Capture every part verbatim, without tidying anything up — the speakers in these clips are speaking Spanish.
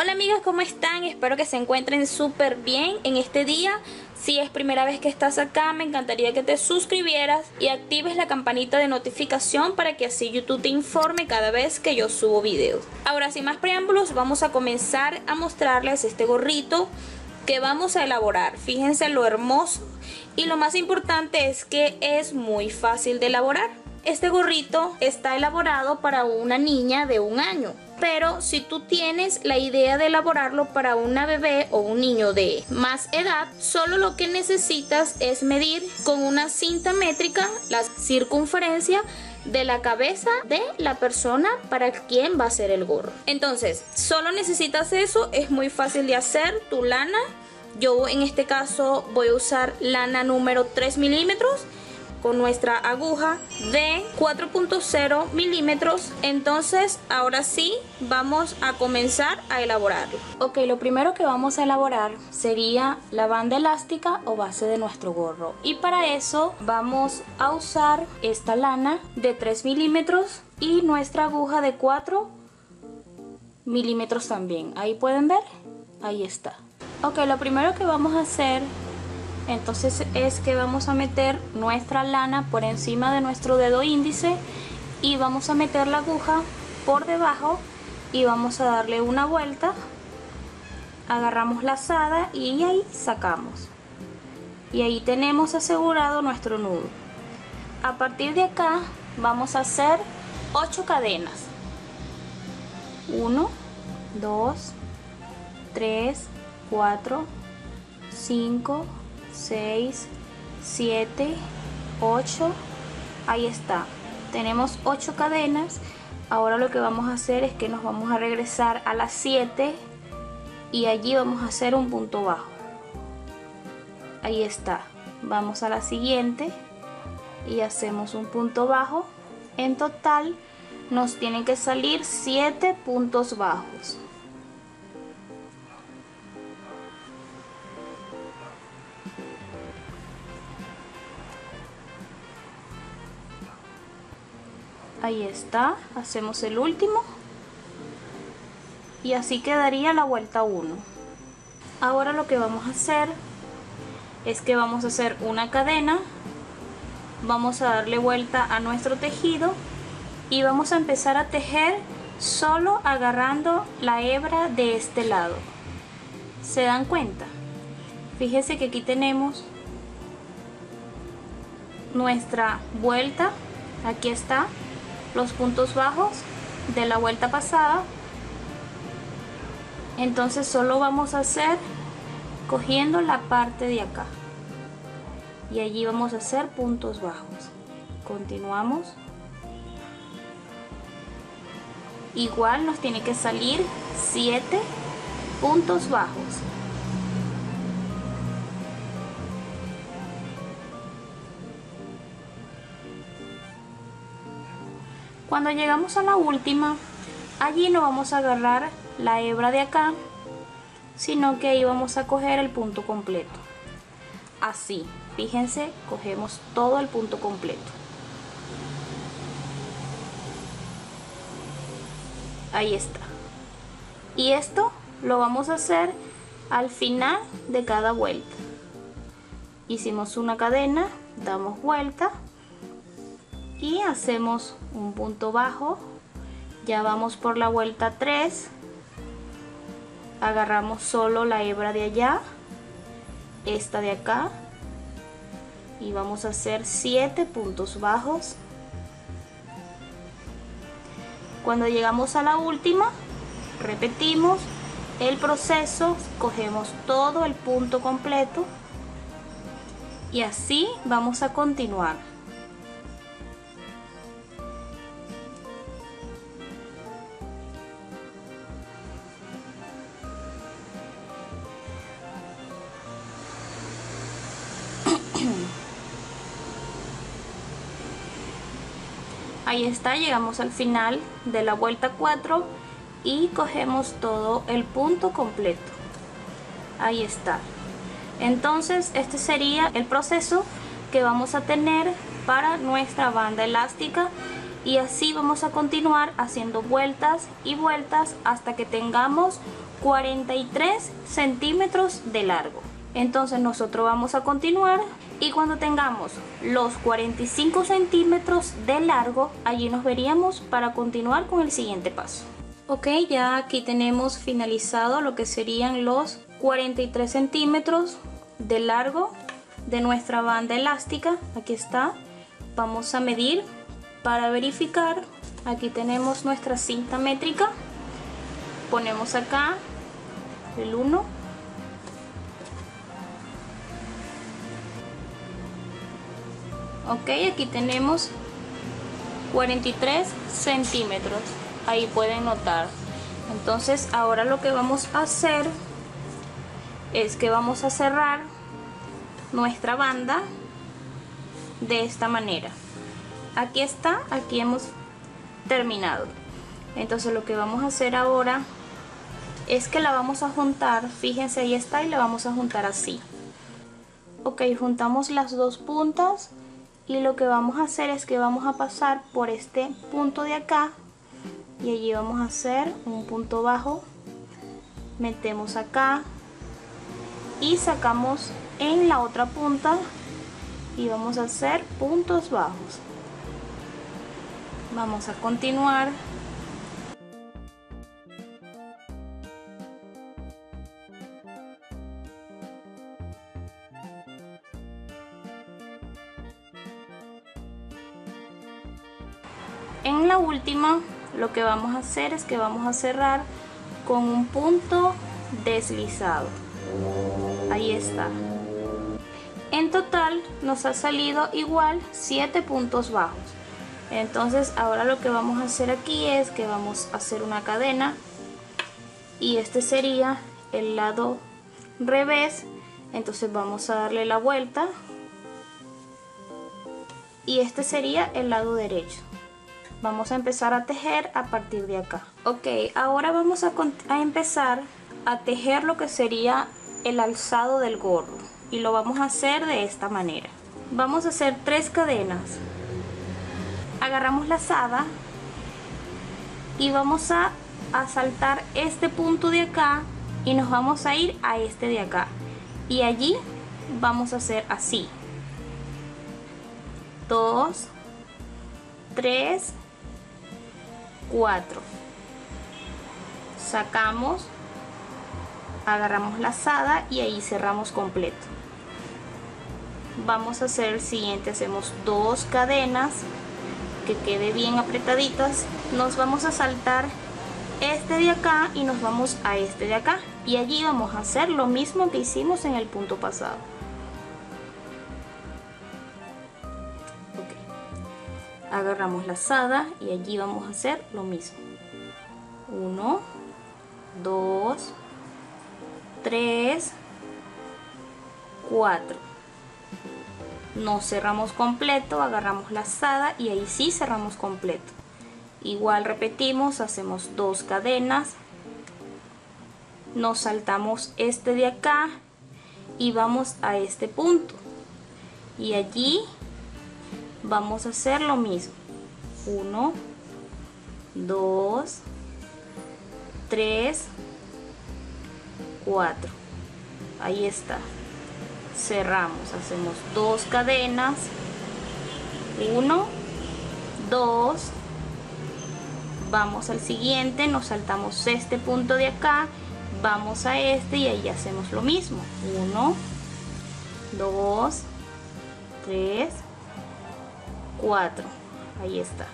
Hola amigas, ¿cómo están? Espero que se encuentren súper bien en este día. Si es primera vez que estás acá, me encantaría que te suscribieras y actives la campanita de notificación para que así YouTube te informe cada vez que yo subo videos. Ahora, sin más preámbulos, vamos a comenzar a mostrarles este gorrito que vamos a elaborar. Fíjense lo hermoso y lo más importante es que es muy fácil de elaborar. Este gorrito está elaborado para una niña de un año. Pero si tú tienes la idea de elaborarlo para una bebé o un niño de más edad, solo lo que necesitas es medir con una cinta métrica la circunferencia de la cabeza de la persona para quien va a ser el gorro. Entonces, solo necesitas eso, es muy fácil de hacer. Tu lana, yo en este caso voy a usar lana número tres milímetros con nuestra aguja de cuatro punto cero milímetros. Entonces ahora sí vamos a comenzar a elaborarlo. Ok, lo primero que vamos a elaborar sería la banda elástica o base de nuestro gorro, y para eso vamos a usar esta lana de tres milímetros y nuestra aguja de cuatro milímetros también. Ahí pueden ver, ahí está. Ok, lo primero que vamos a hacer entonces es que vamos a meter nuestra lana por encima de nuestro dedo índice y vamos a meter la aguja por debajo y vamos a darle una vuelta, agarramos la lazada y ahí sacamos, y ahí tenemos asegurado nuestro nudo. A partir de acá vamos a hacer ocho cadenas: uno, dos, tres, cuatro, cinco, seis, siete, ocho. Ahí está, tenemos ocho cadenas. Ahora lo que vamos a hacer es que nos vamos a regresar a las siete y allí vamos a hacer un punto bajo. Ahí está, vamos a la siguiente y hacemos un punto bajo. En total nos tienen que salir siete puntos bajos. Ahí está, hacemos el último y así quedaría la vuelta uno. Ahora lo que vamos a hacer es que vamos a hacer una cadena, vamos a darle vuelta a nuestro tejido y vamos a empezar a tejer solo agarrando la hebra de este lado. ¿Se dan cuenta? Fíjense que aquí tenemos nuestra vuelta, aquí está los puntos bajos de la vuelta pasada. Entonces solo vamos a hacer cogiendo la parte de acá y allí vamos a hacer puntos bajos. Continuamos, igual nos tiene que salir siete puntos bajos. Cuando llegamos a la última, allí no vamos a agarrar la hebra de acá, sino que ahí vamos a coger el punto completo. Así, fíjense, cogemos todo el punto completo. Ahí está. Y esto lo vamos a hacer al final de cada vuelta. Hicimos una cadena, damos vuelta y hacemos un punto bajo. Ya vamos por la vuelta tres, agarramos solo la hebra de allá, esta de acá, y vamos a hacer siete puntos bajos. Cuando llegamos a la última, repetimos el proceso, cogemos todo el punto completo y así vamos a continuar. Ahí está, llegamos al final de la vuelta cuatro y cogemos todo el punto completo. Ahí está. Entonces este sería el proceso que vamos a tener para nuestra banda elástica y así vamos a continuar haciendo vueltas y vueltas hasta que tengamos cuarenta y tres centímetros de largo. Entonces nosotros vamos a continuar y cuando tengamos los cuarenta y cinco centímetros de largo, allí nos veríamos para continuar con el siguiente paso. Ok, ya aquí tenemos finalizado lo que serían los cuarenta y tres centímetros de largo de nuestra banda elástica. Aquí está. Vamos a medir para verificar. Aquí tenemos nuestra cinta métrica. Ponemos acá el uno. Ok, aquí tenemos cuarenta y tres centímetros. Ahí pueden notar. Entonces ahora lo que vamos a hacer es que vamos a cerrar nuestra banda de esta manera. Aquí está, aquí hemos terminado. Entonces lo que vamos a hacer ahora es que la vamos a juntar. Fíjense, ahí está, y la vamos a juntar así. Ok, juntamos las dos puntas y lo que vamos a hacer es que vamos a pasar por este punto de acá y allí vamos a hacer un punto bajo. Metemos acá y sacamos en la otra punta y vamos a hacer puntos bajos. Vamos a continuar. En la última lo que vamos a hacer es que vamos a cerrar con un punto deslizado. Ahí está. En total nos ha salido igual siete puntos bajos. Entonces ahora lo que vamos a hacer aquí es que vamos a hacer una cadena y este sería el lado revés. Entonces vamos a darle la vuelta y este sería el lado derecho. Vamos a empezar a tejer a partir de acá. Ok, ahora vamos a, a empezar a tejer lo que sería el alzado del gorro y lo vamos a hacer de esta manera. Vamos a hacer tres cadenas. Agarramos la lazada y vamos a, a saltar este punto de acá y nos vamos a ir a este de acá y allí vamos a hacer así: dos, tres, cuatro. Sacamos, agarramos la lazada y ahí cerramos completo. Vamos a hacer el siguiente, hacemos dos cadenas que quede bien apretaditas. Nos vamos a saltar este de acá y nos vamos a este de acá y allí vamos a hacer lo mismo que hicimos en el punto pasado. Okay. Agarramos la lazada y allí vamos a hacer lo mismo. Uno, dos, tres, cuatro. No cerramos completo, agarramos la lazada y ahí sí cerramos completo. Igual repetimos, hacemos dos cadenas, nos saltamos este de acá y vamos a este punto y allí vamos a hacer lo mismo. Uno, dos, tres, cuatro. Ahí está. Cerramos, hacemos dos cadenas, uno, dos, vamos al siguiente, nos saltamos este punto de acá, vamos a este y ahí hacemos lo mismo. Uno, dos, tres, cuatro. Ahí está.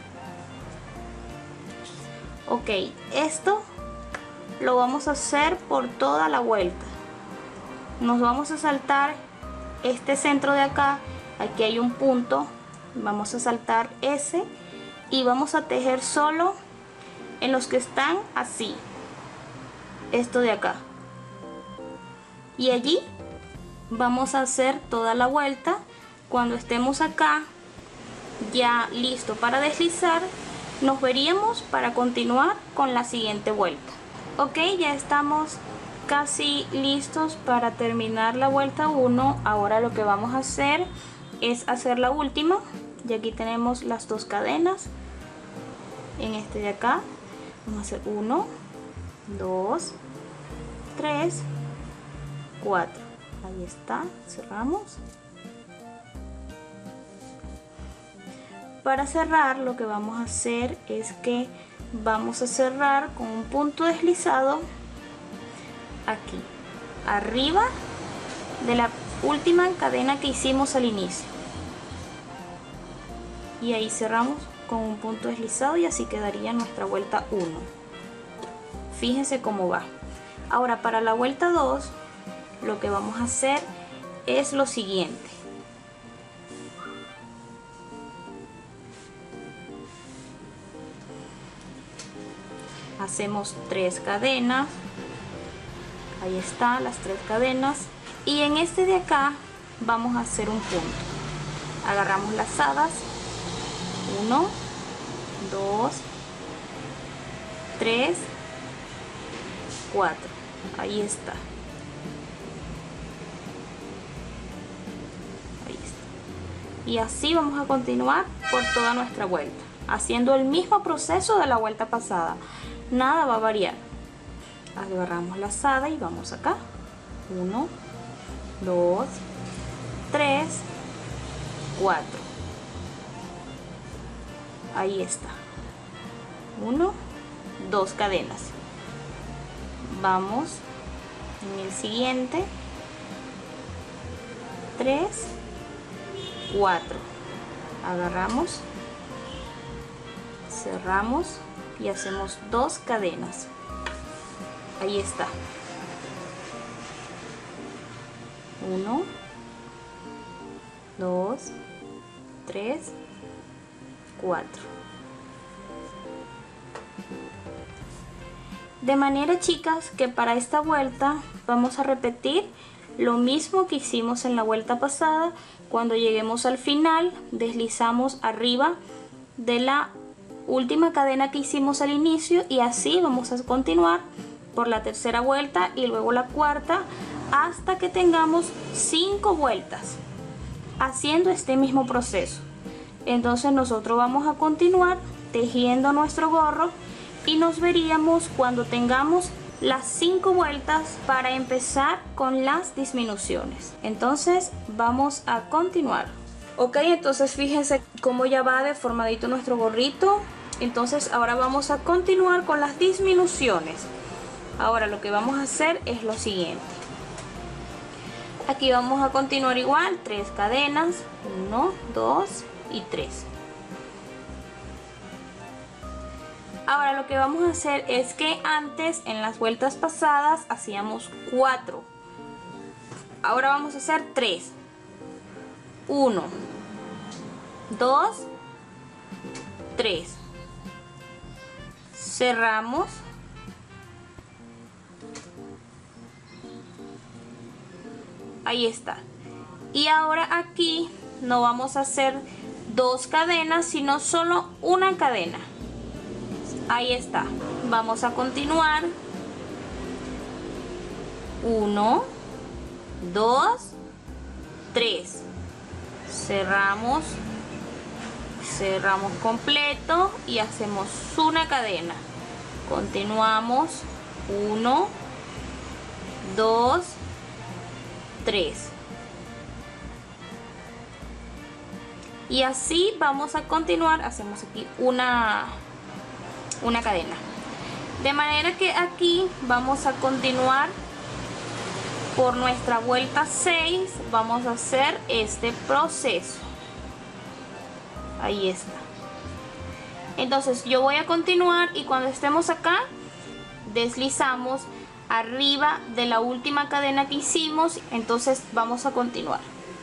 Ok, esto lo vamos a hacer por toda la vuelta. Nos vamos a saltar este centro de acá, aquí hay un punto, vamos a saltar ese y vamos a tejer solo en los que están así, esto de acá, y allí vamos a hacer toda la vuelta. Cuando estemos acá ya listo para deslizar, nos veríamos para continuar con la siguiente vuelta. Ok, ya estamos casi listos para terminar la vuelta uno. Ahora lo que vamos a hacer es hacer la última y aquí tenemos las dos cadenas en este de acá. Vamos a hacer uno, dos, tres, cuatro. Ahí está, cerramos. Para cerrar, lo que vamos a hacer es que vamos a cerrar con un punto deslizado aquí, arriba de la última cadena que hicimos al inicio. Y ahí cerramos con un punto deslizado y así quedaría nuestra vuelta uno. Fíjense cómo va. Ahora para la vuelta dos, lo que vamos a hacer es lo siguiente. Hacemos tres cadenas. Ahí está, las tres cadenas. Y en este de acá vamos a hacer un punto. Agarramos lazadas. uno, dos, tres, cuatro. Ahí está. Ahí está. Y así vamos a continuar por toda nuestra vuelta, haciendo el mismo proceso de la vuelta pasada. Nada va a variar. Agarramos lazada y vamos acá. uno, dos, tres, cuatro. Ahí está. uno, dos cadenas. Vamos en el siguiente. tres, cuatro. Agarramos, cerramos y hacemos dos cadenas. Ahí está. uno, dos, tres, cuatro. De manera, chicas, que para esta vuelta vamos a repetir lo mismo que hicimos en la vuelta pasada. Cuando lleguemos al final, deslizamos arriba de la última cadena que hicimos al inicio y así vamos a continuar por la tercera vuelta y luego la cuarta hasta que tengamos cinco vueltas haciendo este mismo proceso. Entonces nosotros vamos a continuar tejiendo nuestro gorro y nos veríamos cuando tengamos las cinco vueltas para empezar con las disminuciones. Entonces vamos a continuar. Ok, entonces fíjense cómo ya va deformadito nuestro gorrito. Entonces ahora vamos a continuar con las disminuciones. Ahora lo que vamos a hacer es lo siguiente. Aquí vamos a continuar igual, tres cadenas, uno, dos y tres. Ahora lo que vamos a hacer es que antes en las vueltas pasadas hacíamos cuatro. Ahora vamos a hacer tres. uno, dos, tres. Cerramos. Ahí está. Y ahora aquí no vamos a hacer dos cadenas, sino solo una cadena. Ahí está. Vamos a continuar. uno, dos, tres. Cerramos. Cerramos completo y hacemos una cadena. Continuamos. uno, dos, tres. Y así vamos a continuar. Hacemos aquí una una cadena, de manera que aquí vamos a continuar por nuestra vuelta seis. Vamos a hacer este proceso. Ahí está. Entonces yo voy a continuar y cuando estemos acá deslizamos arriba de la última cadena que hicimos. Entonces vamos a continuar.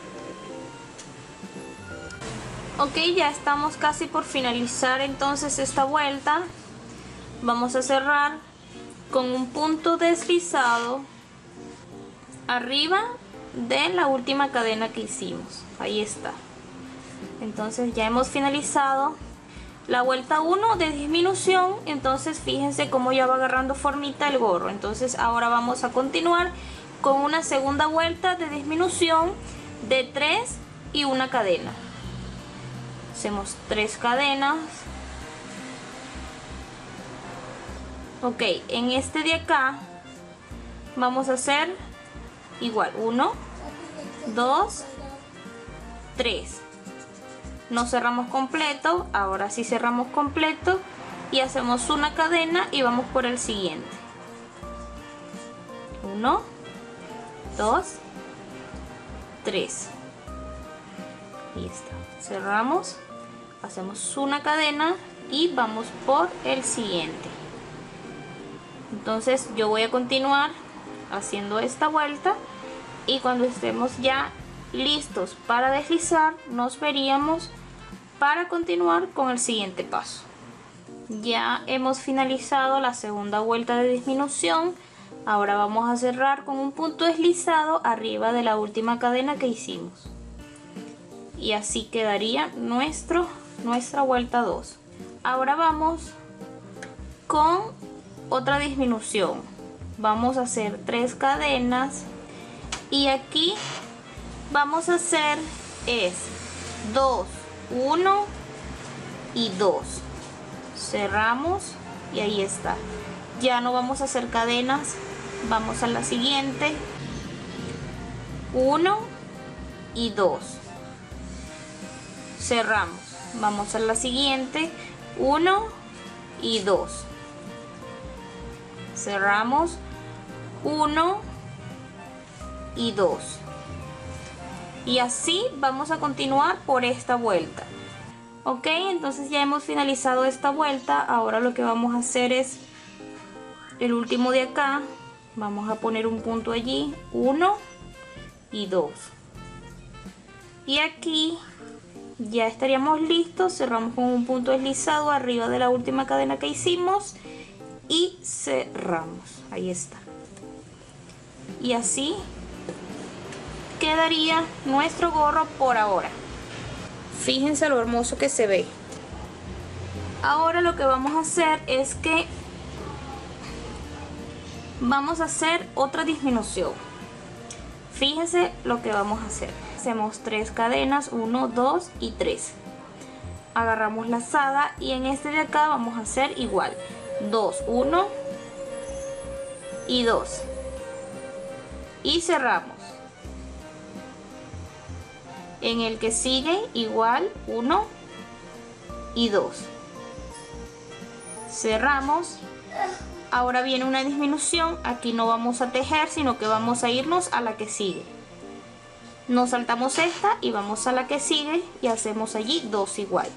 Ok, ya estamos casi por finalizar entonces esta vuelta. Vamos a cerrar con un punto deslizado arriba de la última cadena que hicimos. Ahí está. Entonces ya hemos finalizado la vuelta uno de disminución. Entonces fíjense cómo ya va agarrando formita el gorro. Entonces ahora vamos a continuar con una segunda vuelta de disminución de tres y una cadena. Hacemos tres cadenas. Ok, en este de acá vamos a hacer igual, uno, dos, tres. No cerramos completo, ahora sí cerramos completo y hacemos una cadena y vamos por el siguiente. uno, dos, tres. Ahí está. Cerramos, hacemos una cadena y vamos por el siguiente. Entonces yo voy a continuar haciendo esta vuelta y cuando estemos ya listos para deslizar nos veríamos para continuar con el siguiente paso. Ya hemos finalizado la segunda vuelta de disminución. Ahora vamos a cerrar con un punto deslizado arriba de la última cadena que hicimos y así quedaría nuestro, nuestra vuelta dos. Ahora vamos con otra disminución. Vamos a hacer tres cadenas y aquí vamos a hacer es dos, uno y dos. Cerramos y ahí está. Ya no vamos a hacer cadenas, vamos a la siguiente. uno y dos. Cerramos, vamos a la siguiente. uno y dos. Cerramos, uno y dos. Y así vamos a continuar por esta vuelta. Ok, entonces ya hemos finalizado esta vuelta. Ahora lo que vamos a hacer es el último de acá. Vamos a poner un punto allí, uno y dos. Y aquí ya estaríamos listos. Cerramos con un punto deslizado arriba de la última cadena que hicimos y cerramos. Ahí está. Y así quedaría nuestro gorro por ahora. Fíjense lo hermoso que se ve. Ahora lo que vamos a hacer es que vamos a hacer otra disminución. Fíjense lo que vamos a hacer. Hacemos tres cadenas, uno, dos y tres. Agarramos la lazada y en este de acá vamos a hacer igual. dos, uno y dos. Y cerramos. En el que sigue igual, uno y dos. Cerramos. Ahora viene una disminución. Aquí no vamos a tejer, sino que vamos a irnos a la que sigue. Nos saltamos esta y vamos a la que sigue y hacemos allí dos igual.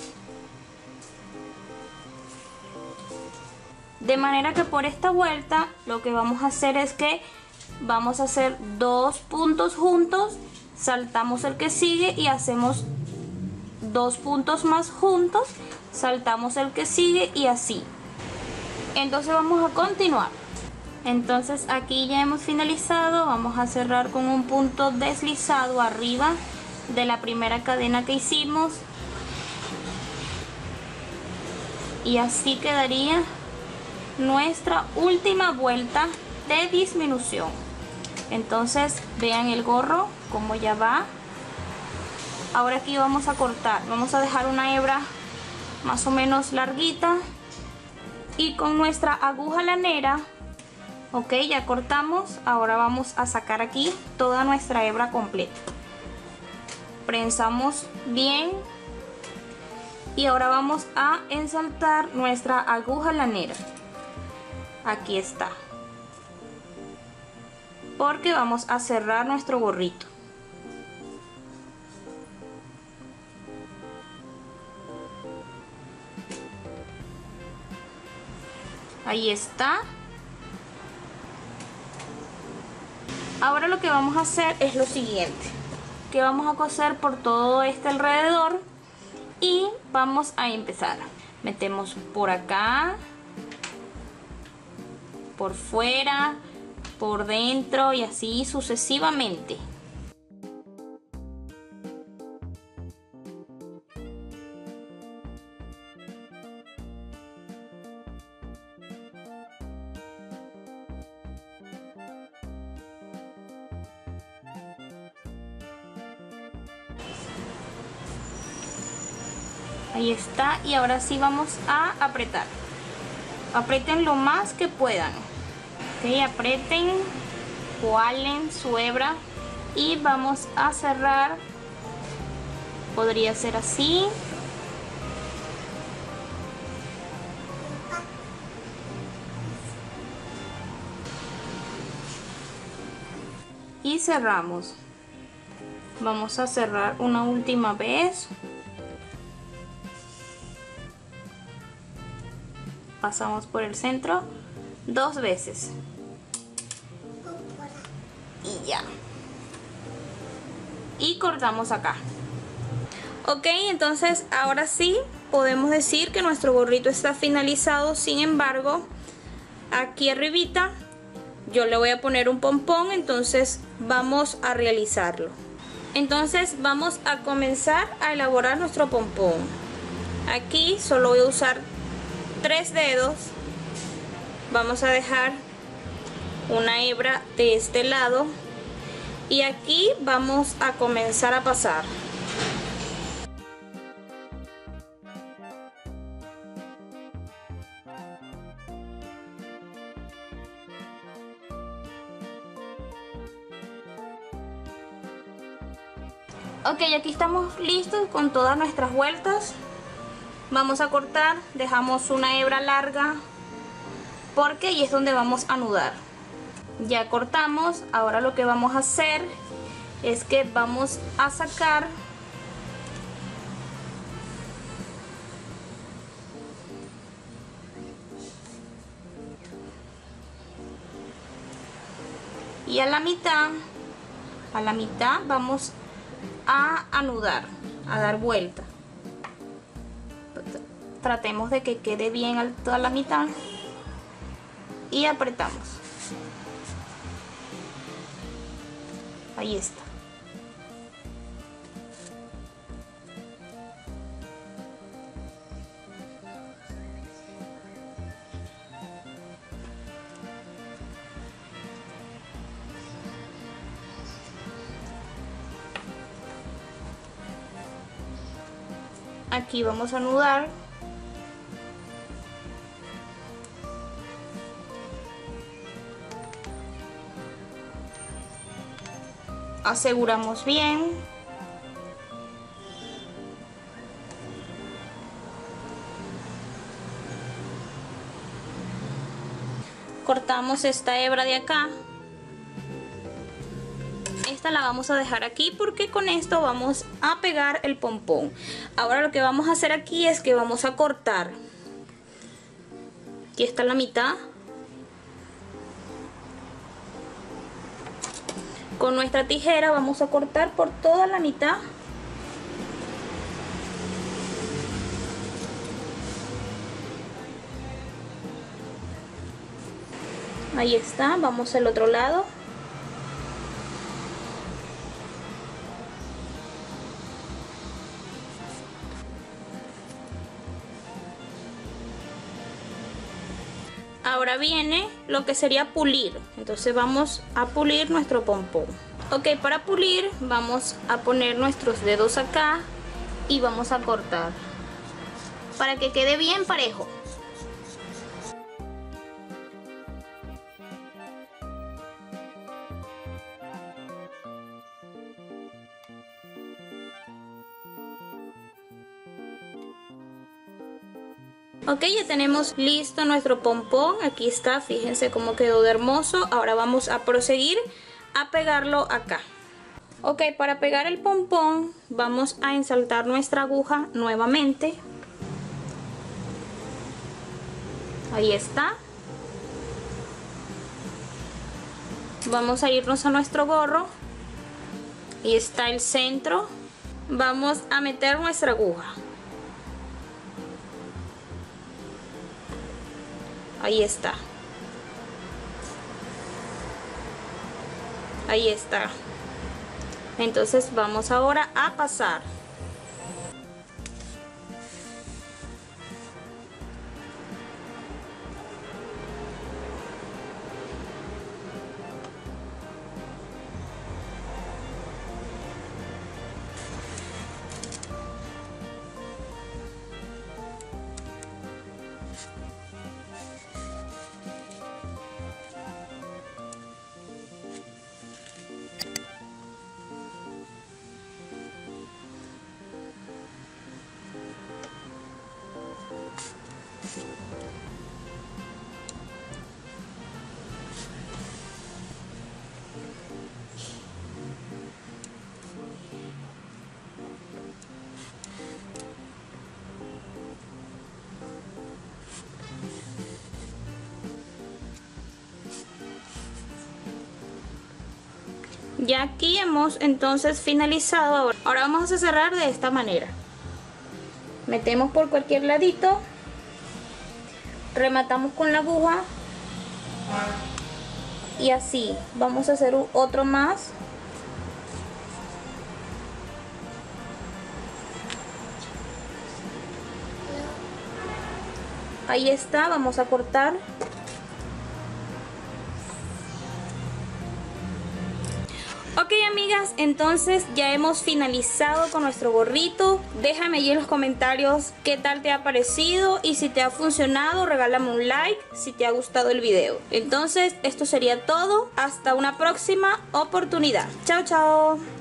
De manera que por esta vuelta lo que vamos a hacer es que vamos a hacer dos puntos juntos, saltamos el que sigue y hacemos dos puntos más juntos, saltamos el que sigue y así. Entonces vamos a continuar. Entonces aquí ya hemos finalizado. Vamos a cerrar con un punto deslizado arriba de la primera cadena que hicimos y así quedaría nuestra última vuelta de disminución. Entonces vean el gorro como ya va. Ahora aquí vamos a cortar, vamos a dejar una hebra más o menos larguita y con nuestra aguja lanera, ok, ya cortamos. Ahora vamos a sacar aquí toda nuestra hebra completa, prensamos bien y ahora vamos a ensartar nuestra aguja lanera. Aquí está, porque vamos a cerrar nuestro gorrito. Ahí está. Ahora lo que vamos a hacer es lo siguiente, que vamos a coser por todo este alrededor y vamos a empezar. Metemos por acá, por fuera, por dentro y así sucesivamente. Ahí está, y ahora sí vamos a apretar. Aprieten lo más que puedan. Ok, aprieten, cualen su hebra y vamos a cerrar. Podría ser así. Y cerramos. Vamos a cerrar una última vez. Pasamos por el centro dos veces. Y ya. Y cortamos acá. Ok, entonces ahora sí podemos decir que nuestro gorrito está finalizado. Sin embargo, aquí arribita yo le voy a poner un pompón, entonces vamos a realizarlo. Entonces vamos a comenzar a elaborar nuestro pompón. Aquí solo voy a usar tres dedos. Vamos a dejar una hebra de este lado y aquí vamos a comenzar a pasar. Ok, aquí estamos listos con todas nuestras vueltas. Vamos a cortar, dejamos una hebra larga porque ahí es donde vamos a anudar. Ya cortamos, ahora lo que vamos a hacer es que vamos a sacar y a la mitad, a la mitad vamos a anudar, a dar vuelta. Tratemos de que quede bien a toda la mitad y apretamos. Ahí está. Aquí vamos a anudar. Aseguramos bien. Cortamos esta hebra de acá. Esta la vamos a dejar aquí porque con esto vamos a pegar el pompón. Ahora lo que vamos a hacer aquí es que vamos a cortar. Aquí está la mitad. Con nuestra tijera vamos a cortar por toda la mitad. Ahí está, vamos al otro lado. Ahora viene lo que sería pulir. Entonces vamos a pulir nuestro pompón. Ok, para pulir vamos a poner nuestros dedos acá y vamos a cortar para que quede bien parejo. Ok, ya tenemos listo nuestro pompón. Aquí está, fíjense cómo quedó de hermoso. Ahora vamos a proseguir a pegarlo acá. Ok, para pegar el pompón vamos a ensartar nuestra aguja nuevamente. Ahí está. Vamos a irnos a nuestro gorro. Ahí está el centro. Vamos a meter nuestra aguja. Ahí está. Ahí está. Entonces vamos ahora a pasar. Ya aquí hemos entonces finalizado. Ahora, ahora vamos a cerrar de esta manera. Metemos por cualquier ladito, rematamos con la aguja y así vamos a hacer otro más. Ahí está, vamos a cortar. Ok, amigas, entonces ya hemos finalizado con nuestro gorrito. Déjame ahí en los comentarios qué tal te ha parecido y si te ha funcionado, regálame un like si te ha gustado el video. Entonces, esto sería todo. Hasta una próxima oportunidad. Chao, chao.